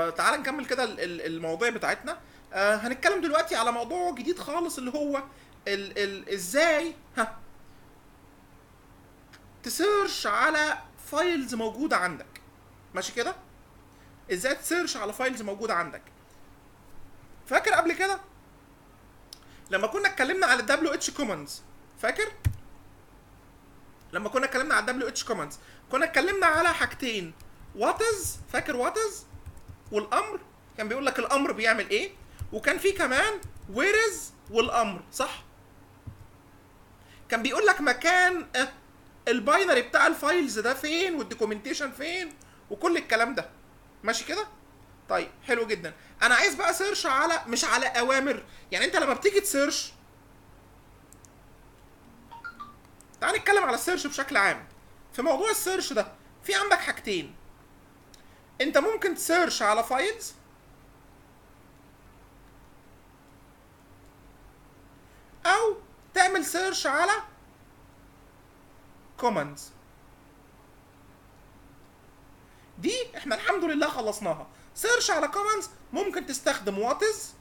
تعال نكمل كده المواضيع بتاعتنا. هنتكلم دلوقتي على موضوع جديد خالص اللي هو ازاي تسيرش على فايلز موجودة عندك. ماشي كده؟ ازاي تسيرش على فايلز موجودة عندك. فاكر قبل كده لما كنا اتكلمنا على WH commands؟ فاكر؟ لما كنا اتكلمنا على WH commands كنا اتكلمنا على حاجتين، what is، فاكر what is؟ والامر، كان بيقول لك الامر بيعمل ايه، وكان في كمان where is والامر، صح؟ كان بيقول لك مكان الباينري بتاع الفايلز ده فين، والدوكيومنتيشن فين، وكل الكلام ده. ماشي كده؟ طيب حلو جدا. انا عايز بقى سيرش على، مش على اوامر. يعني انت لما بتيجي تسيرش، تعال نتكلم على السيرش بشكل عام. في موضوع السيرش ده في عندك حاجتين، انت ممكن تسيرش على فايلز او تعمل سيرش على كوماندز. دي احنا الحمد لله خلصناها. سيرش على كوماندز ممكن تستخدم واتز،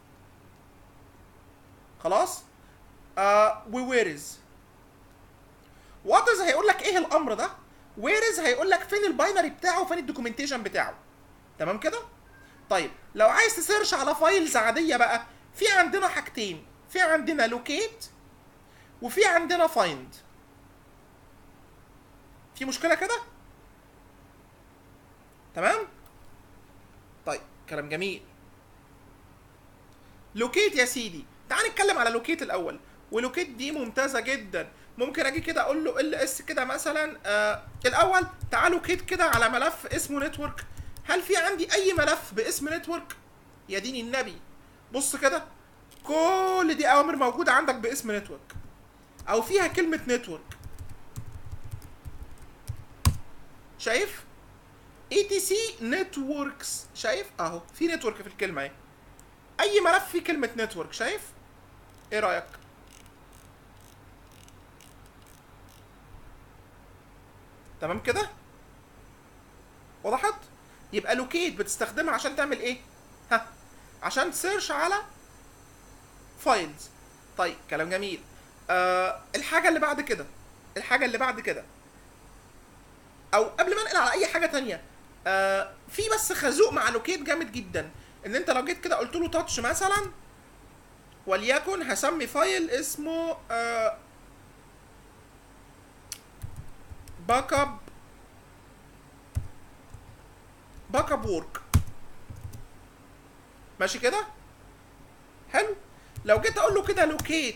خلاص، وويرز. واتز هيقول لك ايه الامر ده، ويرز هيقول لك فين الباينري بتاعه وفين الدوكيومنتيشن بتاعه. تمام كده؟ طيب لو عايز تسيرش على فايلز عاديه بقى، في عندنا حاجتين، في عندنا لوكيت وفي عندنا فايند. في مشكله كده؟ تمام؟ طيب كلام جميل. لوكيت يا سيدي، تعال نتكلم على لوكيت الاول. ولوكيت دي ممتازه جدا. ممكن اجي كده اقول له ls كده مثلا، الاول تعال لوكيت كده على ملف اسمه نتورك. هل في عندي اي ملف باسم نتورك؟ يا ديني النبي، بص كده، كل دي اوامر موجوده عندك باسم نتورك او فيها كلمه نتورك. شايف؟ etc networks، شايف اهو في نتورك في الكلمه اهي. اي ملف فيه كلمه نتورك، شايف؟ ايه رايك؟ تمام كده؟ وضحت؟ يبقى لوكيت بتستخدمها عشان تعمل ايه؟ عشان تسيرش على فايلز. طيب كلام جميل. الحاجه اللي بعد كده او قبل ما انقل على اي حاجه تانية، في بس خازوق مع لوكيت جامد جدا. ان انت لو جيت كده قلت له تاتش مثلا، وليكن هسمي فايل اسمه باك اب وورك. ماشي كده؟ حلو. لو جيت اقول له كده لوكيت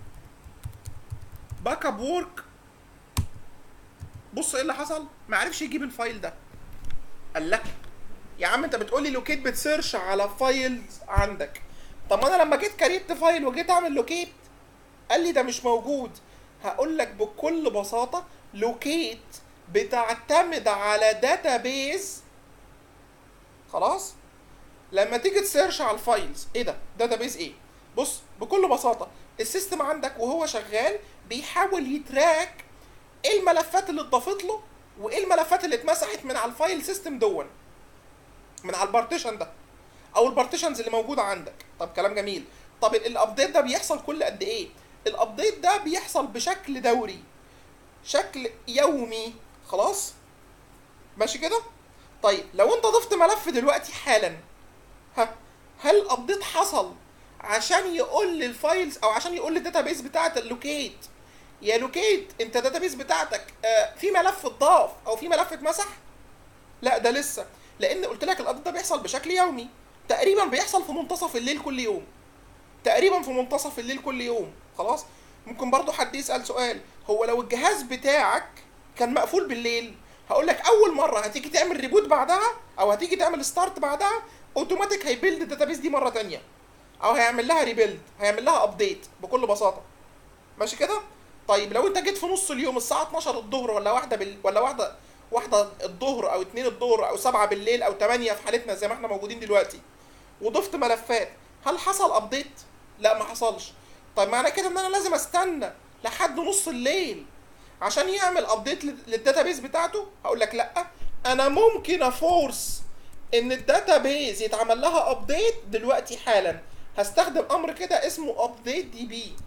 باك اب وورك، بص ايه اللي حصل؟ ما عرفش يجيب الفايل ده. قال لك يا عم انت بتقول لي لوكيت بتسيرش على فايلز عندك، طب انا لما جيت كريت فايل وجيت اعمل لوكيت قال لي ده مش موجود. هقول لك بكل بساطه، لوكيت بتعتمد على داتابيز. خلاص؟ لما تيجي تسيرش على الفايلز، ايه ده؟ داتابيز ايه؟ بص بكل بساطه، السيستم عندك وهو شغال بيحاول يتراك ايه الملفات اللي اتضافت له وايه الملفات اللي اتمسحت من على الفايل سيستم دون، من على البارتيشن ده او البارتيشنز اللي موجوده عندك. طب كلام جميل. طب الابديت ده بيحصل كل قد ايه؟ الابديت ده بيحصل بشكل دوري، شكل يومي. خلاص؟ ماشي كده؟ طيب لو انت ضفت ملف دلوقتي حالا، هل الابديت حصل عشان يقول للفايلز او عشان يقول للداتابيس بتاعه اللوكيت يا لوكيت انت الداتابيس بتاعتك في ملف اتضاف او في ملف اتمسح؟ لا ده لسه، لان قلت لك الابديت ده بيحصل بشكل يومي، تقريبا بيحصل في منتصف الليل كل يوم، تقريبا في منتصف الليل كل يوم. خلاص؟ ممكن برضو حد يسأل سؤال، هو لو الجهاز بتاعك كان مقفول بالليل، هقول لك اول مره هتيجي تعمل ريبوت بعدها او هتيجي تعمل ستارت بعدها، اوتوماتيك هيبيلد الداتابيس دي مره تانية او هيعمل لها ريبيلد، هيعمل لها ابديت بكل بساطه. ماشي كده؟ طيب لو انت جيت في نص اليوم الساعه 12 الظهر ولا واحده الظهر او 2 الظهر او 7 بالليل او 8 في حالتنا زي ما احنا موجودين دلوقتي، وضفت ملفات، هل حصل ابديت؟ لا ما حصلش. طيب معنى كده ان انا لازم استنى لحد نص الليل عشان يعمل ابديت للداتابيس بتاعته؟ هقول لك لا، انا ممكن افورس ان الداتابيز يتعمل لها ابديت دلوقتي حالا، هستخدم امر كده اسمه ابديت دي بي.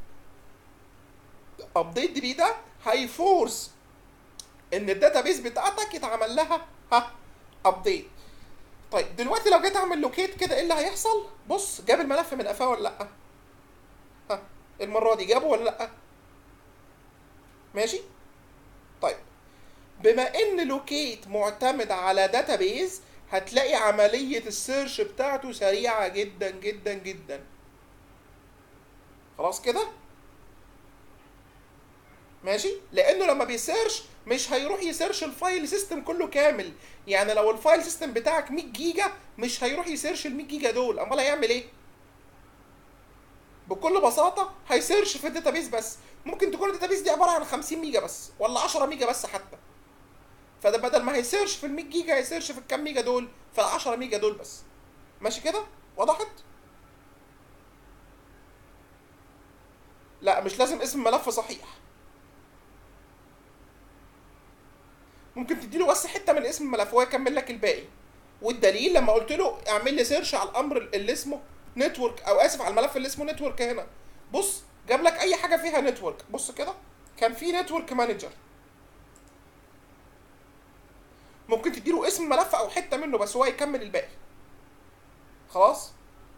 ابديت دي بي ده هيفورس ان الداتابيز بتاعتك يتعمل لها ابديت. طيب دلوقتي لو جيت اعمل لوكيت كده ايه اللي هيحصل؟ بص، جاب الملف من قفاه ولا لا؟ المره دي جابه ولا لا؟ ماشي. طيب بما ان لوكيت معتمد على داتابيز، هتلاقي عمليه السيرش بتاعته سريعه جدا جدا جدا. خلاص كده؟ ماشي، لانه لما بيسيرش مش هيروح يسيرش الفايل سيستم كله كامل. يعني لو الفايل سيستم بتاعك 100 جيجا مش هيروح يسيرش ال 100 جيجا دول، امال هيعمل ايه؟ بكل بساطه هيسيرش في الداتابيس بس. ممكن تكون الداتابيس دي عباره عن 50 ميجا بس ولا 10 ميجا بس حتى، فده بدل ما هيسيرش في ال 100 جيجا هيسيرش في الكام ميجا دول، في ال 10 ميجا دول بس. ماشي كده؟ وضحت؟ لا مش لازم اسم ملف صحيح، ممكن تديله بس حته من اسم الملف وهو يكمل لك الباقي. والدليل لما قلت له اعمل لي سيرش على الامر اللي اسمه نتورك، او اسف على الملف اللي اسمه نتورك هنا، بص جاب لك اي حاجه فيها نتورك. بص كده، كان في نتورك مانجر، ممكن تديله اسم ملف او حته منه بس هو يكمل الباقي. خلاص.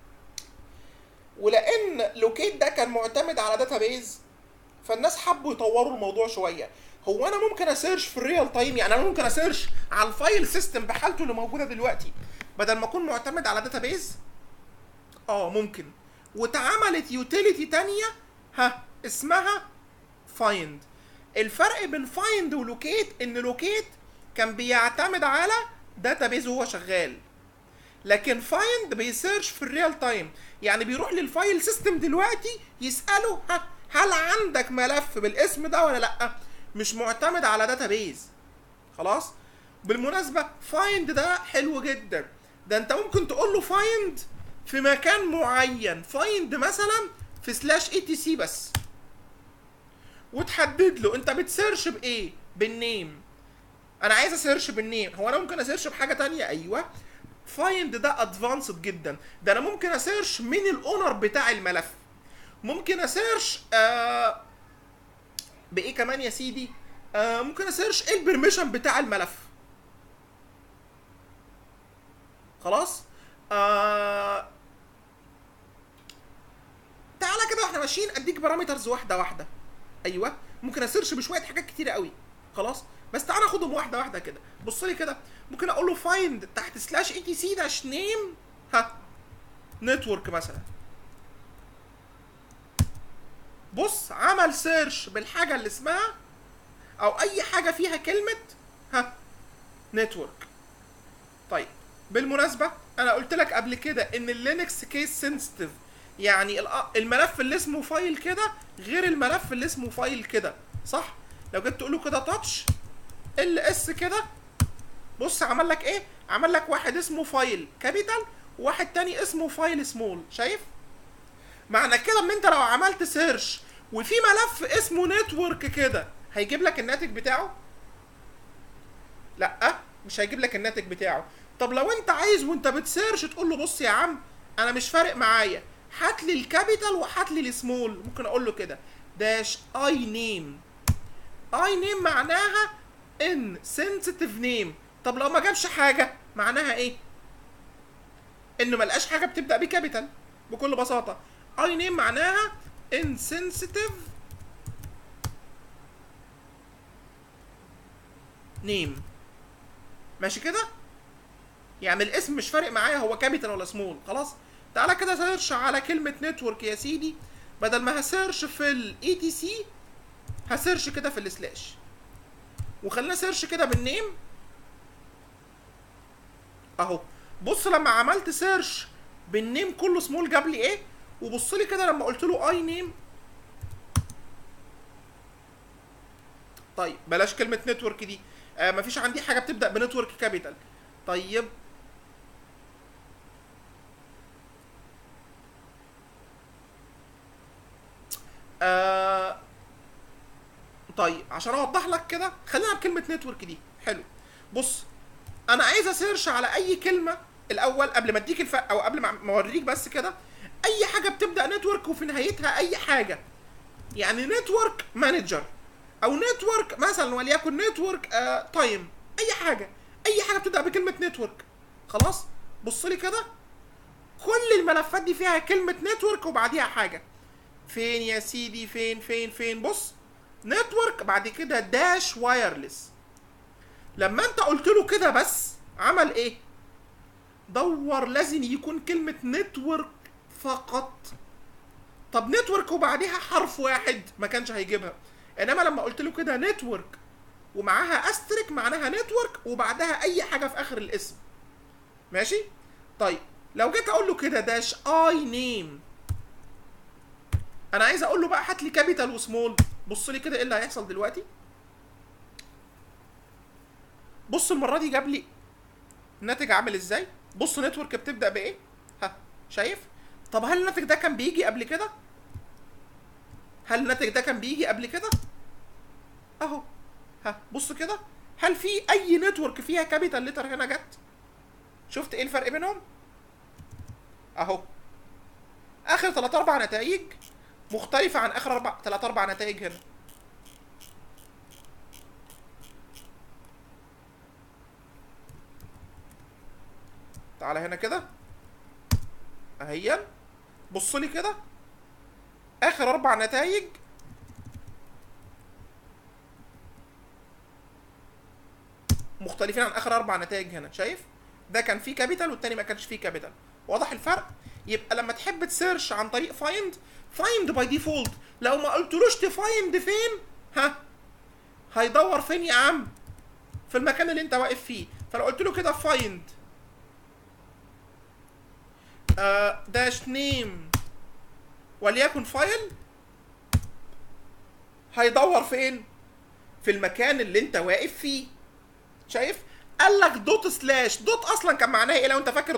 ولان لوكيت ده كان معتمد على داتابيز، فالناس حبوا يطوروا الموضوع شويه. هو انا ممكن اسيرش في الريال تايم؟ يعني انا ممكن اسيرش على الفايل سيستم بحالته اللي موجوده دلوقتي بدل ما اكون معتمد على داتابيز؟ ممكن. واتعملت يوتيليتي تانية اسمها فايند. الفرق بين فايند ولوكيت ان لوكيت كان بيعتمد على داتابيز وهو شغال، لكن فايند بيسيرش في الريال تايم. يعني بيروح للفايل سيستم دلوقتي يساله هل عندك ملف بالاسم ده ولا لا، مش معتمد على داتابيز. خلاص. بالمناسبه فايند ده حلو جدا، ده انت ممكن تقول له فايند في مكان معين، فايند مثلا في سلاش اي تي سي بس، وتحدد له انت بتسيرش بايه، بالنيم. انا عايز اسيرش بالنيم، هو انا ممكن اسيرش بحاجه تانية؟ ايوه. فايند ده ادفانسد جدا، ده انا ممكن اسيرش مين الاونر بتاع الملف، ممكن اسيرش بايه كمان يا سيدي، ممكن اسيرش ايه البرميشن بتاع الملف. خلاص. تعالى كده واحنا ماشيين اديك بارامترز واحده واحده. ايوه، ممكن اسيرش بشويه حاجات كتيره قوي. خلاص، بس تعالى ناخدهم واحده واحده كده. بص لي كده، ممكن اقول له فايند تحت سلاش اي تي سي داش نيم نتورك مثلا. بص عمل سيرش بالحاجه اللي اسمها او اي حاجه فيها كلمه نتورك. طيب بالمناسبه انا قلت لك قبل كده ان اللينكس كيس سنسيتيف، يعني الملف اللي اسمه فايل كده غير الملف اللي اسمه فايل كده، صح؟ لو جيت تقول له كده تاتش ال اس كده، بص عمل لك ايه؟ عمل لك واحد اسمه فايل كابيتال وواحد تاني اسمه فايل سمول. شايف؟ معنى كده ان انت لو عملت سيرش وفي ملف اسمه نتورك كده هيجيب لك الناتج بتاعه؟ لا مش هيجيب لك الناتج بتاعه. طب لو انت عايز وانت بتسيرش تقول له بص يا عم انا مش فارق معايا، هات لي الكابيتال وهات لي السمول، ممكن اقول له كده داش اي نيم. اي نيم معناها ان سنسيتيف نيم. طب لو ما جابش حاجه معناها ايه؟ انه ما لقاش حاجه بتبدا بكابيتال. بكل بساطه اي نيم معناها insensitive نيم. ماشي كده؟ يعني الاسم مش فارق معايا هو كابيتال ولا سمول. خلاص. تعالى كده سيرش على كلمه نتورك يا سيدي، بدل ما هسيرش في الاي تي سي هسيرش كده في السلاش، وخلينا سيرش كده بالنيم اهو. بص لما عملت سيرش بالنيم كله سمول جاب لي ايه، وبص لي كده لما قلت له اي نيم. طيب بلاش كلمه نتورك دي، مفيش عندي حاجه بتبدا بنتورك كابيتال. طيب طيب عشان اوضح لك كده خلينا بكلمه نتورك دي. حلو. بص انا عايز اسيرش على اي كلمه الاول قبل ما اديك الفرق، او قبل ما اوريك بس كده. اي حاجه بتبدا نتورك وفي نهايتها اي حاجه، يعني نتورك مانجر او نتورك مثلا وليكن نتورك تايم، اي حاجه، اي حاجه بتبدا بكلمه نتورك. خلاص بص لي كده، كل الملفات دي فيها كلمه نتورك وبعديها حاجه. فين يا سيدي؟ فين بص، نتورك بعد كده داش وايرلس. لما انت قلت له كده بس عمل ايه؟ دور لازم يكون كلمة نتورك فقط. طب نتورك وبعديها حرف واحد ما كانش هيجيبها، انما لما قلت له كده نتورك ومعاها استرك معناها نتورك وبعدها اي حاجة في اخر الاسم. ماشي؟ طيب لو جيت اقول له كده داش اي نيم، انا عايز اقول له بقى هات لي كابيتال وسمول. بص لي كده ايه اللي هيحصل دلوقتي. بص المرة دي جاب لي الناتج عامل ازاي. بص نتورك بتبدأ بايه؟ ها شايف؟ طب هل الناتج ده كان بيجي قبل كده؟ هل الناتج ده كان بيجي قبل كده؟ اهو. ها بص كده، هل في اي نتورك فيها كابيتال لتر هنا جت؟ شفت ايه الفرق بينهم؟ اهو. اخر 3 4 نتائج مختلفة عن اخر 3 4 نتائج هنا. تعالى هنا كده اهيا، بص لي كده، اخر 4 نتائج مختلفين عن اخر 4 نتائج هنا. شايف؟ ده كان فيه كابيتال والتاني ما كانش فيه كابيتال. واضح الفرق؟ يبقى لما تحب تسيرش عن طريق فايند باي ديفولت لو ما قلتلوش تفايند فين، ها هيدور فين يا عم؟ في المكان اللي انت واقف فيه. فلو قلت له كده فايند داش نيم وليكن فايل، هيدور فين؟ في المكان اللي انت واقف فيه. شايف؟ قال لك دوت سلاش. دوت اصلا كان معناها ايه لو انت فاكر؟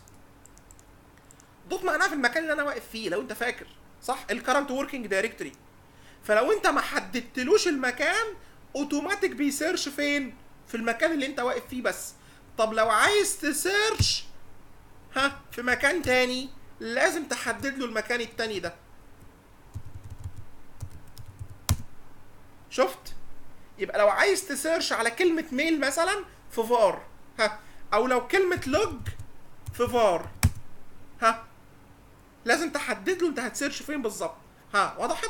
دوت معناها في المكان اللي انا واقف فيه لو انت فاكر، صح؟ الكرنت وركينج دايركتوري. فلو انت ما حددتلوش المكان اوتوماتيك بيسيرش فين؟ في المكان اللي انت واقف فيه بس. طب لو عايز تسيرش في مكان تاني لازم تحدد له المكان التاني ده. شفت؟ يبقى لو عايز تسيرش على كلمة ميل مثلا في فار، او لو كلمة لوج في فار، لازم تحدد له انت هتسيرش فين بالظبط. وضحت؟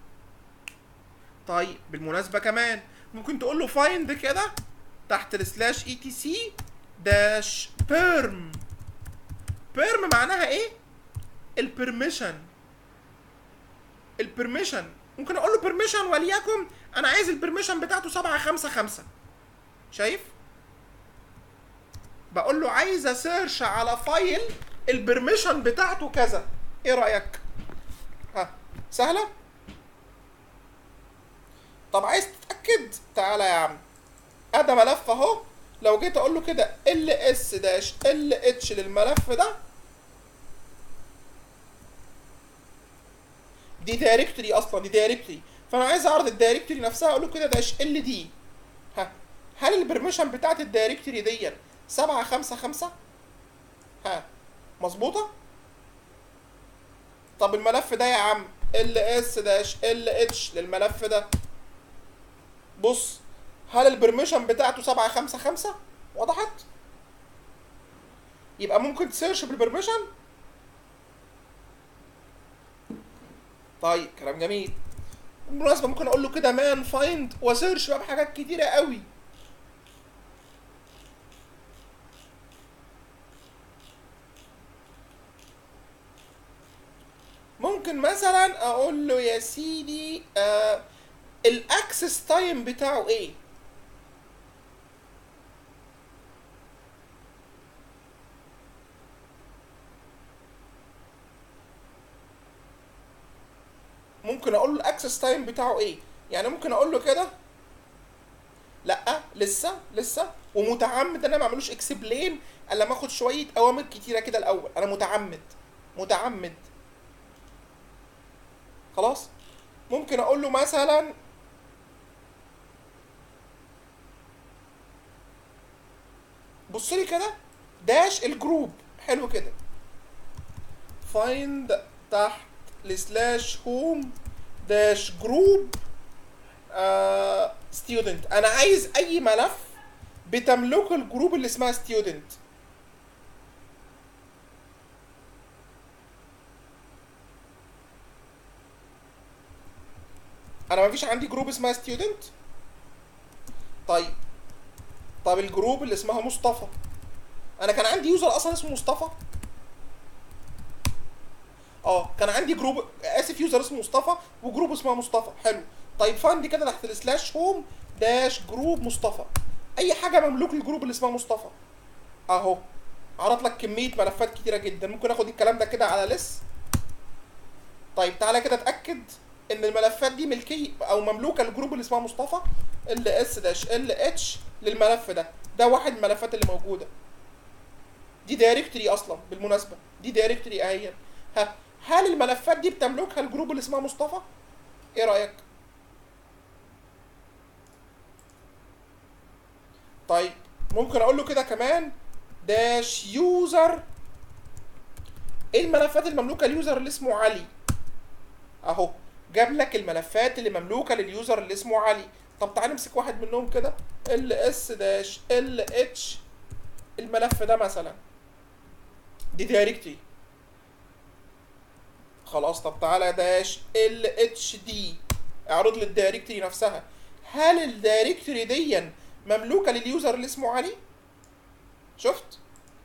طيب بالمناسبة كمان ممكن تقول له فايند كده تحت السلاش اي تي سي داش بيرم. بيرم معناها ايه؟ البرميشن. ممكن اقول له بيرميشن وليكن انا عايز البرميشن بتاعته 755. شايف؟ بقول له عايز اسيرش على فايل البرميشن بتاعته كذا. ايه رأيك؟ سهلة؟ طب عايز تتأكد؟ تعالى يا عم، ادي ملف اهو. لو جيت اقول له كده ls داش lh للملف ده، دي دايركتوري اصلا، دي دايركتوري. فانا عايز اعرض الدايركتوري نفسها، اقول له كده داش ال دي. هل البرميشن بتاعت الدايركتوري دي 755؟ مظبوطه؟ طب الملف ده يا عم ls داش lh للملف ده، بص هل البرميشن بتاعته 755؟ وضحت؟ يبقى ممكن تسيرش بالبرميشن. طيب كلام جميل. بالمناسبة ممكن اقول له كده مان فايند واسيرش بقى بحاجات كتيرة قوي. ممكن مثلا اقول له يا سيدي الاكسس تايم بتاعه ايه؟ ممكن اقول له الاكسس تايم بتاعه ايه؟ يعني ممكن اقول له كده لا لسه ومتعمد ان انا ما اعملوش اكسبلين الا ما اخد شويه اوامر كتيره كده الاول. انا متعمد. خلاص. ممكن اقول له مثلا بص لي كده، داش الجروب، حلو كده. فايند تحت السلاش هوم داش جروب ستودنت. انا عايز اي ملف بتملكه الجروب اللي اسمها ستودنت. انا مفيش عندي جروب اسمها ستودنت. طيب، طب الجروب اللي اسمها مصطفى، انا كان عندي يوزر اصلا اسمه مصطفى. كان عندي جروب، اسف، يوزر اسمه مصطفى وجروب اسمها مصطفى، حلو. طيب فاندي كده تحت السلاش هوم داش جروب مصطفى، اي حاجه مملوك للجروب اللي اسمها مصطفى. اهو عرض لك كميه ملفات كتيره جدا. ممكن اخد الكلام ده كده على لس. طيب تعالى كده اتاكد ان الملفات دي ملكيه او مملوكه للجروب اللي اسمها مصطفى. ال اس داش ال اتش للملف ده واحد من الملفات اللي موجوده. دي دايركتوري اصلا بالمناسبه، دي دايركتوري اهي. هل الملفات دي بتملكها الجروب اللي اسمها مصطفى؟ ايه رايك؟ طيب ممكن اقول له كده كمان داش يوزر، ايه الملفات المملوكه لليوزر اللي اسمه علي. اهو جاب لك الملفات اللي مملوكه لليوزر اللي اسمه علي. طب تعالى نمسك واحد منهم كده، ال اس داش ال اتش، الملف ده مثلا دي دايركتوري. خلاص، طب تعالى داش ال اتش دي، اعرض لي الدايركتوري نفسها. هل الدايركتوري دي مملوكه لليوزر اللي اسمه علي؟ شفت؟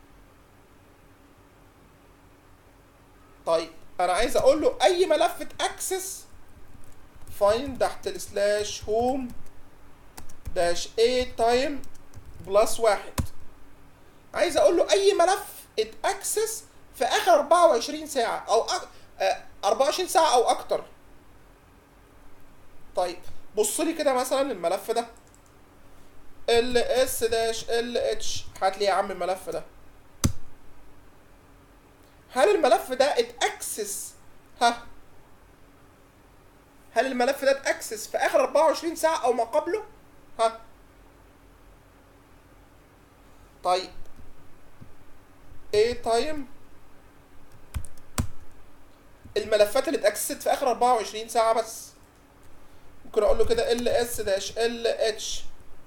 طيب انا عايز اقول له اي ملف اتاكسس، فايند تحت السلاش هوم داش اي تايم بلس واحد. عايز اقول له اي ملف اتاكسس في اخر 24 ساعه او 24 ساعه او اكتر. طيب بص لي كده مثلا الملف ده ال اس داش ال اتش، هات لي يا عم الملف ده. هل الملف ده اتاكسس؟ هل الملف ده اتاكسس في اخر 24 ساعه او ما قبله؟ طيب ايه تايم الملفات اللي اتاكسست في اخر 24 ساعه بس. ممكن اقول له كده ال اس داش ال اتش.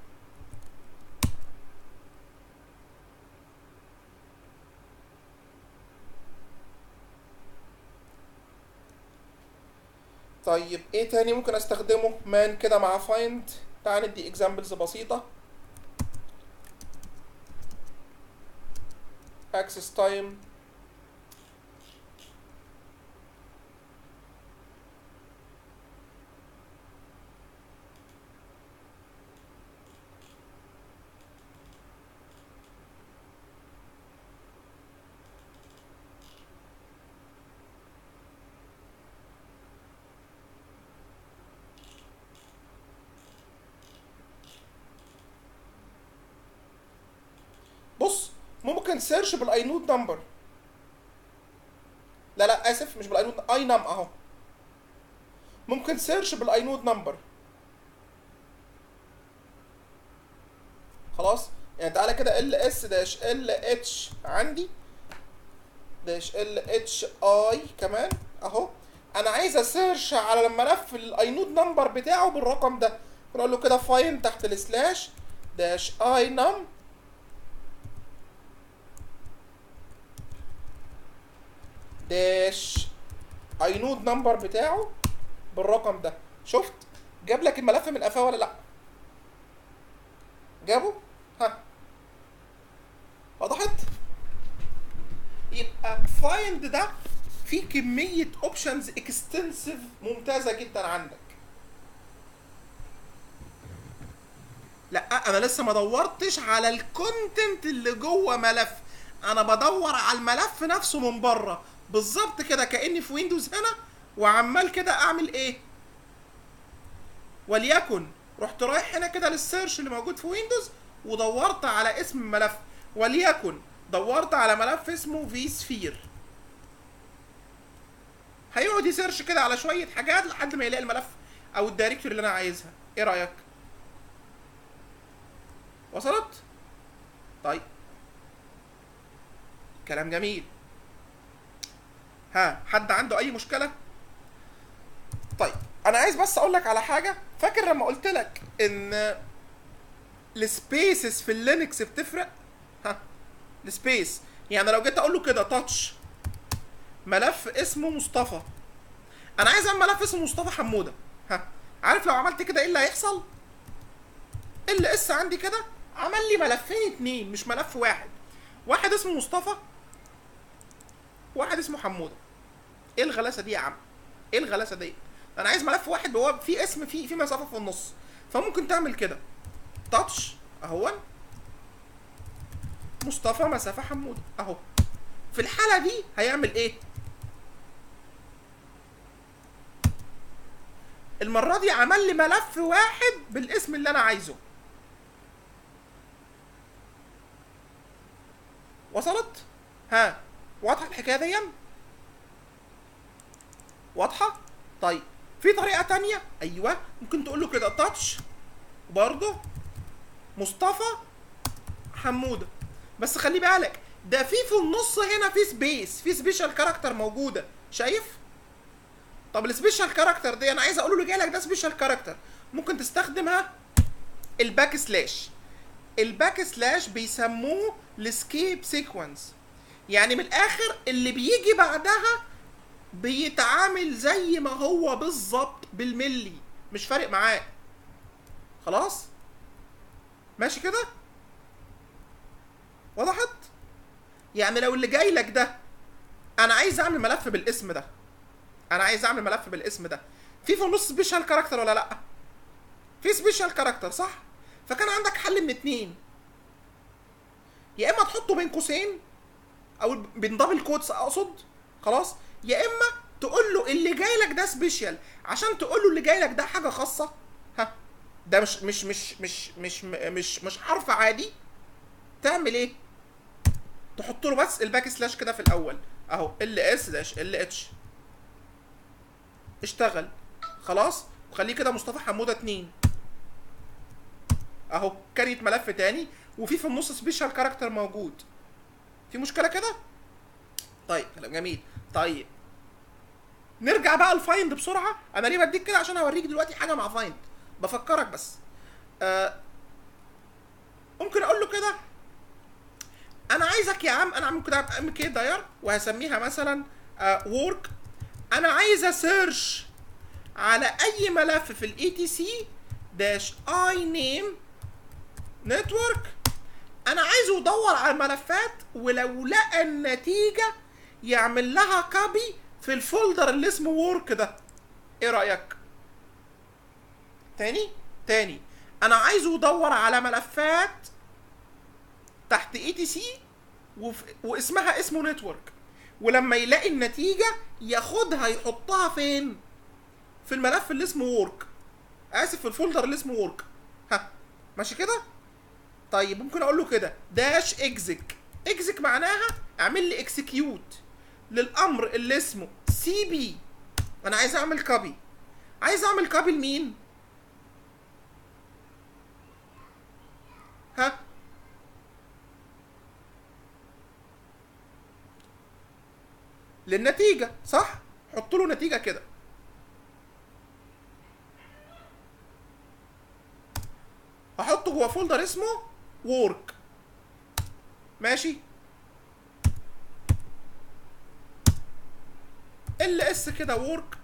طيب ايه تاني ممكن استخدمه مان كده مع فايند؟ تعال ندي اكزامبلز بسيطه. access time، بص ممكن سيرش بالاينود نمبر. لا اسف، مش بالاينود، اي نم اهو. ممكن سيرش بالاينود نمبر. خلاص، يعني تعالى كده ال اس داش ال اتش عندي داش ال اتش اي كمان اهو. انا عايز اسيرش على الملف الاينود نمبر بتاعه بالرقم ده. نقول له كده فاين تحت السلاش داش اي نم داش اينود نمبر بتاعه بالرقم ده. شفت؟ جاب لك الملف من قفاه ولا لا؟ جابه؟ وضحت؟ يبقى فايند ده فيه كمية اوبشنز اكستنسيف ممتازة جدا عندك. لا انا لسه ما دورتش على الكونتنت اللي جوه ملف، انا بدور على الملف نفسه من بره بالظبط كده، كاني في ويندوز هنا وعمال كده اعمل ايه. وليكن رحت رايح هنا كده للسيرش اللي موجود في ويندوز ودورت على اسم الملف، وليكن دورت على ملف اسمه في سفير. هيقعد يسيرش كده على شويه حاجات لحد ما يلاقي الملف او الدايركتوري اللي انا عايزها. ايه رايك؟ وصلت؟ طيب كلام جميل. ها، حد عنده اي مشكله؟ طيب انا عايز بس اقول لك على حاجه. فاكر لما قلت لك ان السبيسز في اللينكس بتفرق؟ ها، السبيس يعني لو جيت اقول له كده تاتش ملف اسمه مصطفى، انا عايز اعمل ملف اسمه مصطفى حموده، ها، عارف لو عملت كده ايه اللي هيحصل؟ ال اس عندي كده عمل لي ملفين اتنين مش ملف واحد، واحد اسمه مصطفى واحد اسمه حموده. ايه الغلاسه دي يا عم؟ ايه الغلاسه دي؟ انا عايز ملف واحد هو في اسم في مسافه في النص. فممكن تعمل كده تاتش اهو مصطفى مسافه حموده اهو. في الحاله دي هيعمل ايه؟ المره دي عمل لي ملف واحد بالاسم اللي انا عايزه. وصلت؟ ها، واضحه الحكايه دي؟ واضحه؟ طيب في طريقه تانية، ايوه، ممكن تقول له كده تاتش برضه مصطفى حموده، بس خلي بالك ده في النص هنا في سبيس، في سبيشال كاركتر موجوده، شايف؟ طب السبيشال كاركتر دي انا عايز اقول له جاي لك ده سبيشال كاركتر، ممكن تستخدمها الباك سلاش. الباك سلاش بيسموه الاسكيب سيكونس، يعني من الاخر اللي بيجي بعدها بيتعامل زي ما هو بالظبط بالملي، مش فارق معاه. خلاص ماشي كده؟ وضحت؟ يعني لو اللي جاي لك ده انا عايز اعمل ملف بالاسم ده، انا عايز اعمل ملف بالاسم ده، في النص سبيشال كاركتر ولا لا؟ في سبيشال كاركتر صح؟ فكان عندك حل من اتنين، يا اما تحطه بين قوسين او بين دبل كوتس اقصد، خلاص، يا اما تقول له اللي جاي لك ده سبيشال عشان تقول له اللي جاي لك ده حاجه خاصه. ها، ده مش حرف عادي. تعمل ايه؟ تحط له بس الباك سلاش كده في الاول اهو، ال اس داش ال اتش، اشتغل خلاص. وخليه كده مصطفى حموده 2 اهو، كريت ملف تاني وفي النص سبيشال كاركتر موجود. في مشكله كده؟ طيب كلام جميل. طيب نرجع بقى الفايند بسرعه. انا ليه بديك كده؟ عشان اوريك دلوقتي حاجه مع فايند، بفكرك بس. ممكن اقول له كده انا عايزك يا عم، انا ممكن اعمل كده داير وهسميها مثلا وورك. انا عايز اسيرش على اي ملف في الاي تي سي داش اي نيم نتورك، انا عايزه يدور على الملفات ولو لقى النتيجه يعمل لها كوبي في الفولدر اللي اسمه وورك ده. ايه رايك؟ تاني انا عايزه يدور على ملفات تحت اي تي سي واسمها اسمه نتورك، ولما يلاقي النتيجه ياخدها يحطها فين؟ في الملف اللي اسمه وورك، اسف في الفولدر اللي اسمه وورك. ها ماشي كده؟ طيب ممكن اقول له كده داش اكزك. اكزك معناها اعمل لي اكسكيوت للامر اللي اسمه سي بي. انا عايز اعمل كوبي. عايز اعمل كوبي لمين؟ ها، للنتيجه صح؟ حط له نتيجه كده، هحطه جوه فولدر اسمه وورك. ماشي، ال اس كده وورك.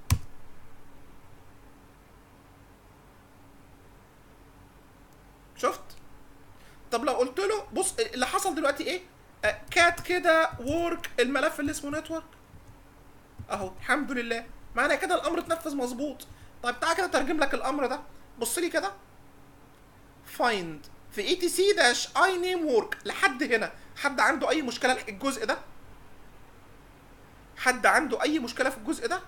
شفت؟ طب لو قلت له بص اللي حصل دلوقتي ايه؟ كات كده وورك الملف اللي اسمه نتورك اهو، الحمد لله معنى كده الامر اتنفذ مظبوط. طيب تعالى كده ترجم لك الامر ده، بص لي كده فايند في اي تي سي داش اي نيم وورك. لحد هنا حد عنده اي مشكله في الجزء ده؟ حد عنده اي مشكله في الجزء ده؟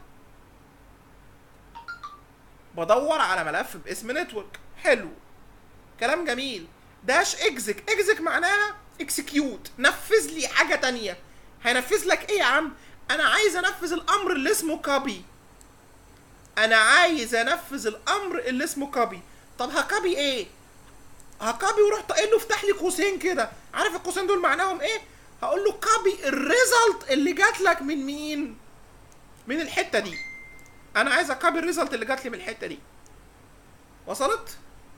بدور على ملف باسم نتورك، حلو كلام جميل. داش اكزك، اكزك معناها اكسكيوت، نفذ لي حاجه تانية. هينفذ لك ايه يا عم؟ انا عايز انفذ الامر اللي اسمه كوبي. انا عايز انفذ الامر اللي اسمه كوبي. طب هكوبي ايه؟ هكوبي ورحت قايل له افتح لي قوسين كده، عارف القوسين دول معناهم ايه؟ هقول له كوبي الريزلت اللي جات لك من مين؟ من الحته دي. انا عايز اكوبي الريزلت اللي جات لي من الحته دي. وصلت؟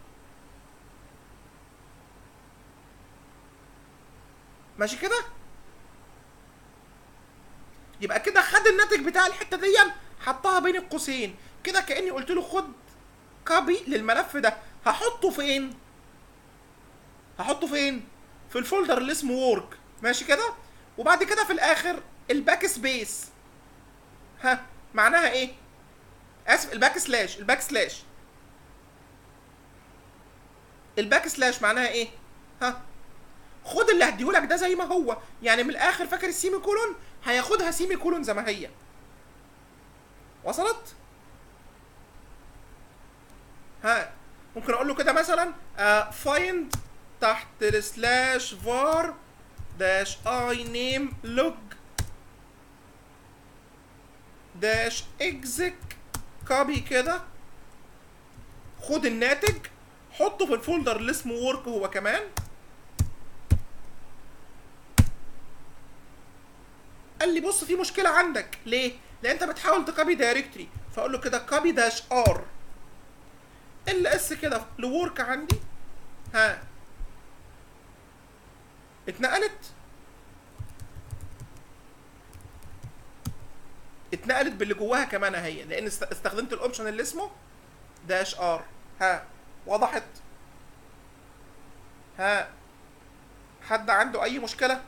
ماشي كده؟ يبقى كده خد الناتج بتاع الحته دي حطها بين القوسين كده، كاني قلت له خد كوبي للملف ده. هحطه فين؟ هحطه فين؟ في الفولدر اللي اسمه وورك. ماشي كده؟ وبعد كده في الاخر الباك سبيس. ها معناها ايه؟ اسف، الباك سلاش. الباك سلاش معناها ايه؟ ها خد اللي هديهولك ده زي ما هو، يعني من الاخر فاكر السيمي كولون؟ هياخدها سيمي كولون زي ما هي. وصلت؟ ها ممكن اقول له كده مثلا find تحت السلاش var داش اي نيم لوج داش exec كوبي كده. خد الناتج حطه في الفولدر اللي اسمه work هو كمان. قال لي بص في مشكله عندك. ليه؟ لان انت بتحاول تكوبي دايركتري. فاقول له كده كوبي داش ار ال اس كده لورك عندي. ها اتنقلت باللي جواها كمان اهي، لان استخدمت الاوبشن اللي اسمه داش ار. ها وضحت؟ ها حد عنده اي مشكله؟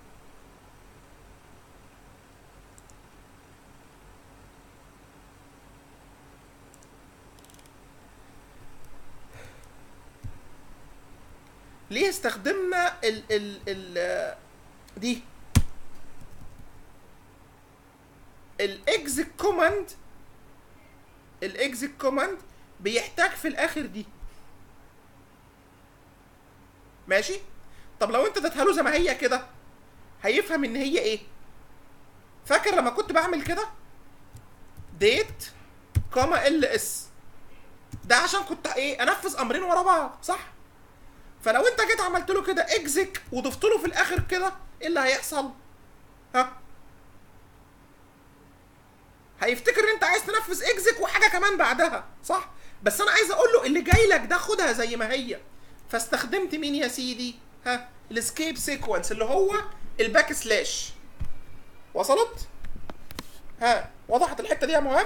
ليه استخدمنا ال دي الاكزيك كوماند؟ الاكزيك كوماند بيحتاج في الاخر دي. ماشي؟ طب لو انت اديتها له زي ما هي كده هيفهم ان هي ايه؟ فاكر لما كنت بعمل كده ديت كوما ال اس؟ ده عشان كنت ايه؟ انفذ امرين ورا بعض، صح؟ فلو انت جيت عملت له كده اكزيك وضفت له في الاخر كده، ايه اللي هيحصل؟ ها هيفتكر ان انت عايز تنفذ اكزيك وحاجه كمان بعدها، صح؟ بس انا عايز اقول له اللي جاي لك ده خدها زي ما هي. فاستخدمت مين يا سيدي؟ ها الاسكيب سيكونس اللي هو الباك سلاش. وصلت؟ ها وضحت الحته دي يا مهاب؟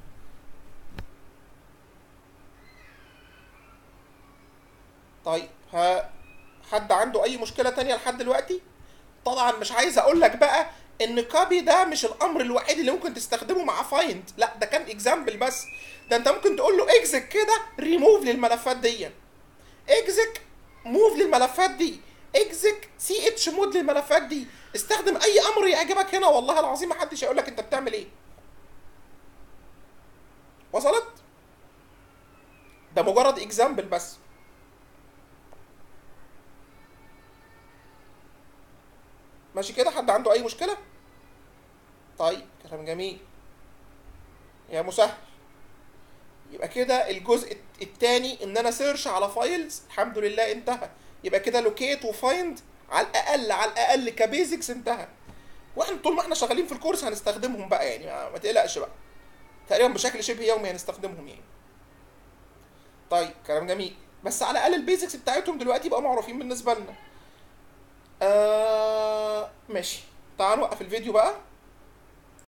طيب ها حد عنده اي مشكله تانية لحد دلوقتي؟ طبعا مش عايز اقول لك بقى ان كوبي ده مش الامر الوحيد اللي ممكن تستخدمه مع فايند، لا ده كان اكزامبل بس. ده انت ممكن تقول له اكزك كده ريموف للملفات دي، اكزك موف للملفات دي، اكزك سي اتش مود للملفات دي. استخدم اي امر يعجبك هنا، والله العظيم ما حدش هيقول لك انت بتعمل ايه. وصلت؟ ده مجرد اكزامبل بس. ماشي كده؟ حد عنده اي مشكله؟ طيب كلام جميل يا مسهل. يبقى كده الجزء الثاني ان انا سيرش على فايلز الحمد لله انتهى. يبقى كده لوكيت وفايند على الاقل كبيزكس انتهى. واحنا طول ما احنا شغالين في الكورس هنستخدمهم بقى، يعني ما تقلقش بقى، تقريبا بشكل شبه يومي هنستخدمهم يعني. طيب كلام جميل، بس على الاقل البيزكس بتاعتهم دلوقتي بقى معروفين بالنسبه لنا. ماشي، تعالوا نوقف الفيديو بقى.